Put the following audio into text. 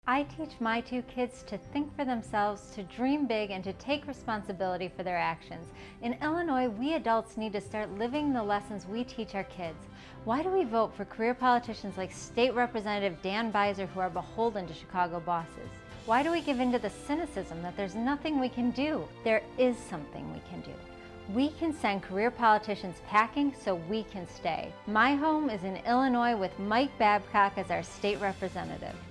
I teach my two kids to think for themselves, to dream big, and to take responsibility for their actions. In Illinois, we adults need to start living the lessons we teach our kids. Why do we vote for career politicians like State Representative Dan Beiser who are beholden to Chicago bosses? Why do we give in to the cynicism that there's nothing we can do? There is something we can do. We can send career politicians packing so we can stay. My home is in Illinois with Mike Babcock as our state representative.